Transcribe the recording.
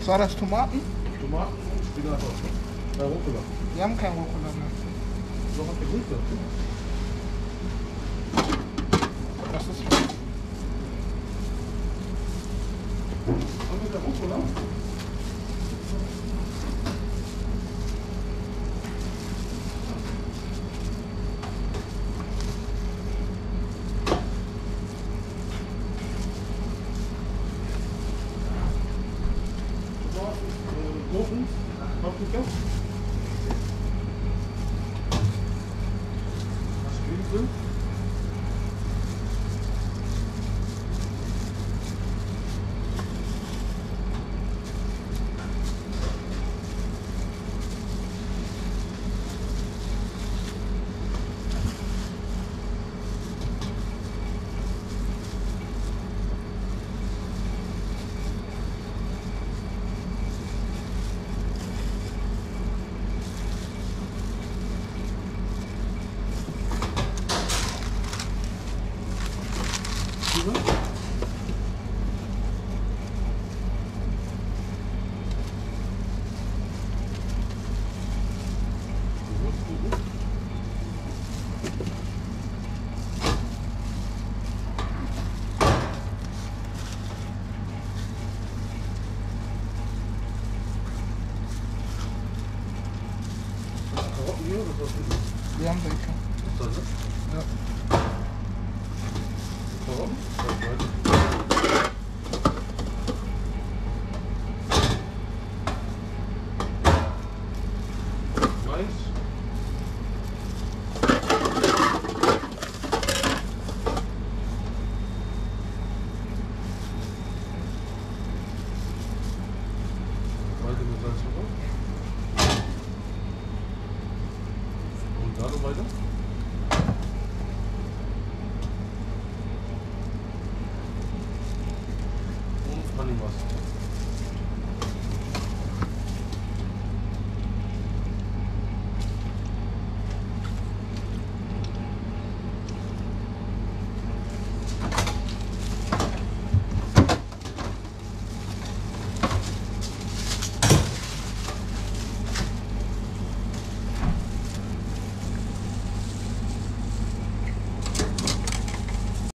Was war das? Tomaten? Tomaten und Spinat auch. Rucola. Wir haben kein Rucola mehr. Doch auf der Grüße. Was ist? Haben wir der Rucola? Gurken, Paprika. Was Gemüse. Wir haben welche. So, ne? Ja. Warum? Mais. Weiter mit Salz drauf. Und da noch weiter. Und Honeymus.